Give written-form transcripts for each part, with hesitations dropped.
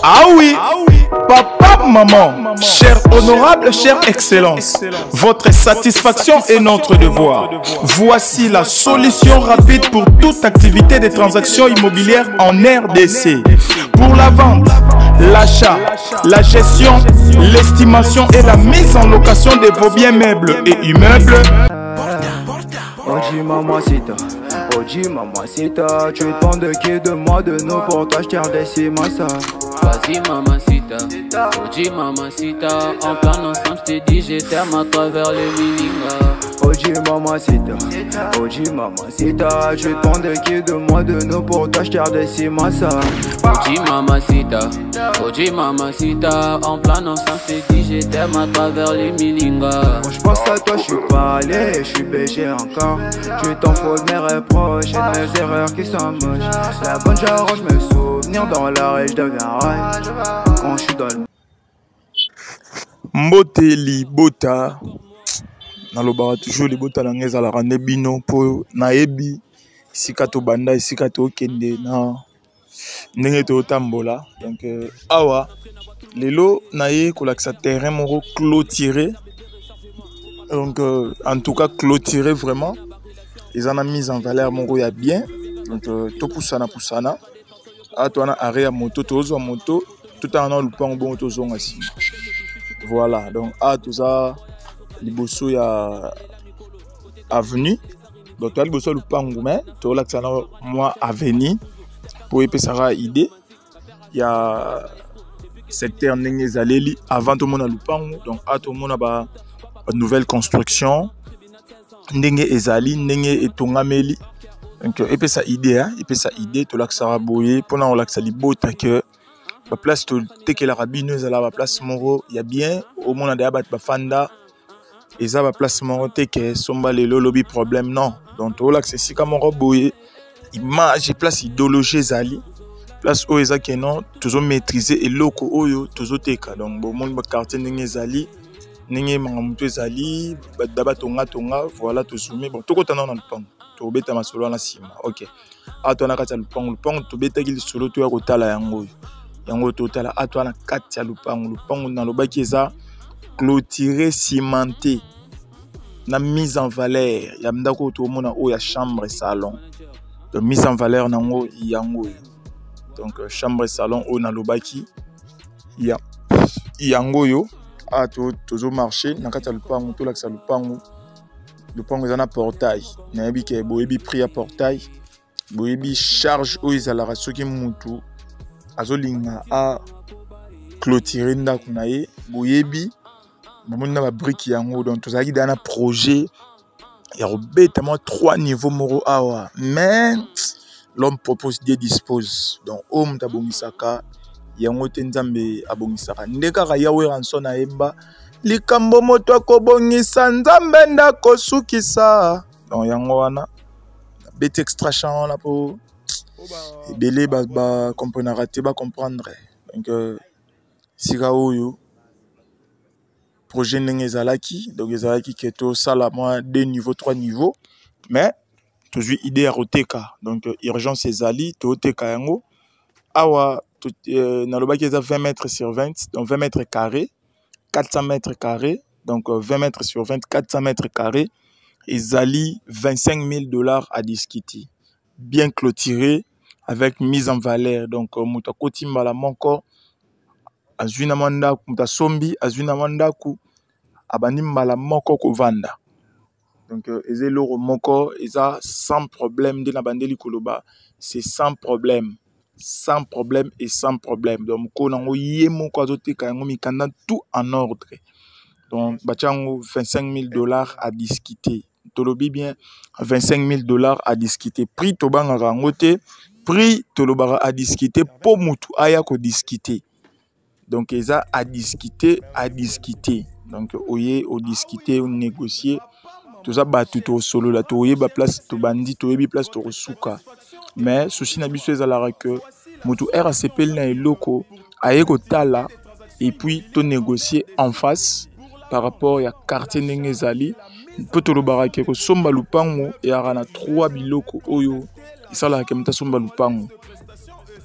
Ah oui, papa, maman, cher honorable, chère excellence, votre satisfaction est notre devoir. Voici la solution rapide pour toute activité de transactions immobilières en RDC. Pour la vente, l'achat, la gestion, l'estimation et la mise en location de vos biens meubles et immeubles. Oji mamacita, Oji mamacita, tu te de qui de moi de nous pour t'acheter des massa. Vas-y mamacita, Oji mamacita, en plan ensemble je t'ai dit j'étais à travers le Milinga. Oji mamacita, tu te de qui de moi de nous pour t'acheter des massa. Oji mamacita, en plan ensemble je t'ai dit j'étais à travers le Milinga. Quand je pense à toi je suis pas allé, je suis BG encore. Tu t'en fous de mes reproches et de mes erreurs qui sont moches. La bonne j'arrange mes souvenirs dans l'arrêt, je deviens rail. Quand je suis dans le Mboteli bota nalobara toujours les bota na ngeza la rande bino po naebi sika to banda sika to kende na ndenge to tambola. Donc awa lelo naye kolakisa terrain moko clôturé. Donc en tout cas clôturé vraiment. Ils en ont mis en valeur moko ya bien. Donc to poussana a to na arrêt à moto tozo moto tout en a lupang bon tozo ngasi. Voilà, donc à tout ça liboso ya avenue. Donc toi liboso lupang mais to la tsana moi avenue pour epesara idée. Il y a secteur ndenge zaleli avant tout monde lupang. Donc à tout monde ba nouvelle construction ndenge ezali ndenge etongameli. Donc epesa idée hein, epesa idée to laksara boye pona on laksa libota que la place to teke la rabino ezala ba place moro ya bien au monde da ba fanda eza ba place moro teke somba lelo lobby problème non. Donc to laksa sika moro boye image place idéologie ezali place o eza que non toujours maîtriser eloko oyo toujours teka. Donc bon monde ba quartier ndenge ezali ndenge mangamuto ezali daba tonga voilà to soumet bon to kotana na lupango to beta masolo na sima. OK atona kati ya lupango to beta ki solo to ya kotala yango to tala atona kati ya lupango na lobaki eza clôturé cimenté na mise en valeur ya ndako to mona o ya chambre salon de mise en valeur nango yango. Donc chambre salon o na lobaki ya yango yo a toujours marché na kati ya lupango to lakisa lupango eza na portail nayebi ke boyebi prix ya portail boyebi charge o ezalaka soki mutu azolinga a clôturer ndako na ye boyebi bomoni na ba brique yango. Donc tozalaki na projet ya kobeta mo 3 niveaux moko awa mais l'homme propose Dieu dispose. Donc homme tabongisaka yango te nzambe abongisaka nde kaka yawe ranson na yeba likambo moto akobongisa nzambe ndako sukisa. Donc yango wana bête extra champ là pour ebele ba comprendre te ba comprendre. Donc sika oyo projet ndenge ezalaki donc ezalaki ke to sala moi 2 niveaux 3 niveaux mais toujours idée ya koteka. Donc urgence ezali to teka yango awa nalobaki eza 20 mètres sur 20 donc 20 mètres carrés 400 mètres carrés donc 20 mètres sur 20 400 mètres carrés ezali $25,000 à discuter bien clôturé avec mise en valeur. Donc muta kotimbala moko azwina mandaku muta sombi azwina mandaku abandi mbala moko kovanda. Donc ezelo moko eza sans problème de na bandeli koloba c'est sans problème et sans problème. Donc konango yemo ko azoteka yango mikanda tout en ordre. Donc bachango $25,000 à discuter. Tolobi bien $25,000 à discuter. Prix tobanga rangote, prix tolobara à discuter pour mutu aya ko discuter. Donc eza à discuter. Donc oye au discuter ou négocier. Tout ça batu to solo la to oye ba place to bandi to yebi place to suka. Mais souci na biso ezala que mutu RACP na eloko aye ko tala et puis to négocier en face par rapport à quartier ndenge ezali peut to lobarake ko somba lupango et arana 3 biloko oyo isala ke mta somba lupango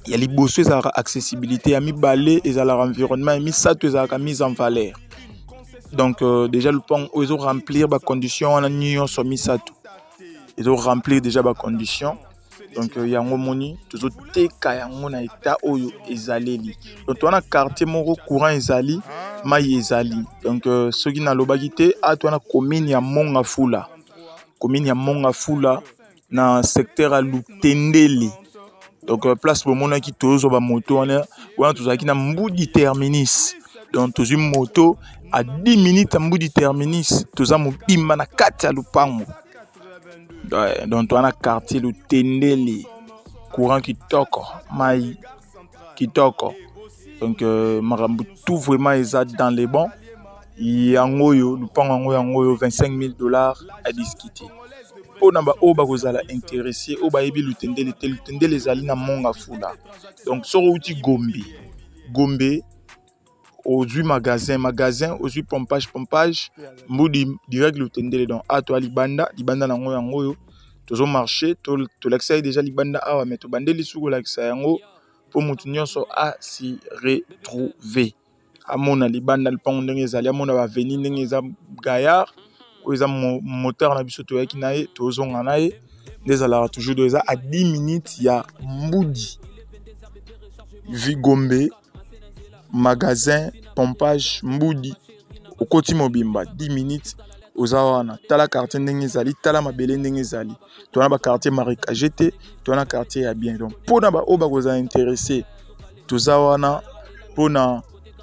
Il y a les bosses, il y a l'accessibilité, il y a mibale, il y a l'environnement, il y a la mise en valeur. Donc, déjà, le pont, ils ont remplir les conditions, on a mis en somme ça tout. Ils ont remplir déjà les conditions. Donc, il y a un moment, tous autres teka, il y a un état où ils allaient. Donc, on a quartier moro courant ils allaient, mais ils allaient. Donc, ceux qui n'ont pas quitté, à toi, on a commune ya Monga Fula. Commune ya Monga Fula, dans le secteur à Lutendeli. Donc, place pour mon qui tous sur la moto, on a tous qui na Mboudi terminus. Donc, tous une moto à 10 minutes à Mboudi terminus. Tous à Mboudi na 4 à Lupango. Donc, on a quartier Lutendeli. Courant qui toque, maï qui toque. Donc, marambu tout vraiment exact dans les bons. Il y a un goyo, Lupango en goyo $25,000 à discuter. Pour namba oba kozala intéressé oba yebi Lutendeli les ali na Monga Fula. Donc so outi Gombe aujourd'hui magasin aujourd'hui pompage mbudi direct Lutendeli. Donc à toi libanda na ngoyo tozo marché to l'excès déjà libanda awa mais to bandeli suko l'excès yango pour mutu nyonso a si retrouver amona libanda le pont ndenge ezali amona ba venir ndenge eza gaillard. Ils ont moteur na biso to yaki na ye to zonga na ye désolé toujours deux à 10 minutes il y a Mboudi Vigombe magasin pompage Mboudi au côté mobimba 10 minutes aux awana tala quartier ndenge zali tala mabele ndenge zali to na ba quartier marécagé to na quartier ya bien. Donc pour na ba oba ko za intéressé to zawana pona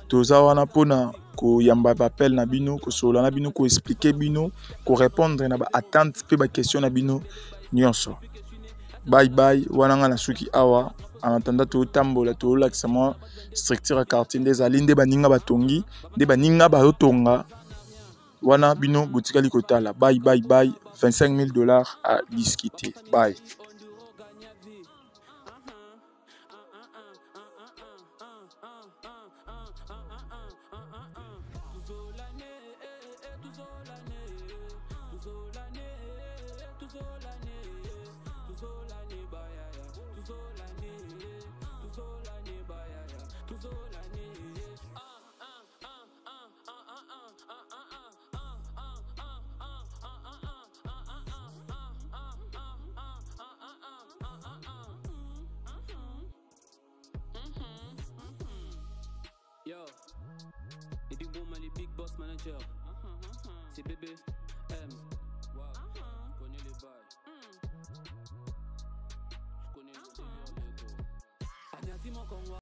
ko yamba appel na bino ko sola na bino ko expliquer bino ko répondre na ba attente pe ba question na bino nyonso. Bye wana nga na suki awa en attendant to tambola to laxement structure quartier des alinde baninga batongi de baninga ba otonga wana bino boutique likotala. Bye $25,000 à discuter. Bye. Yo, et du bon, les big boss manager. C'est bébé M.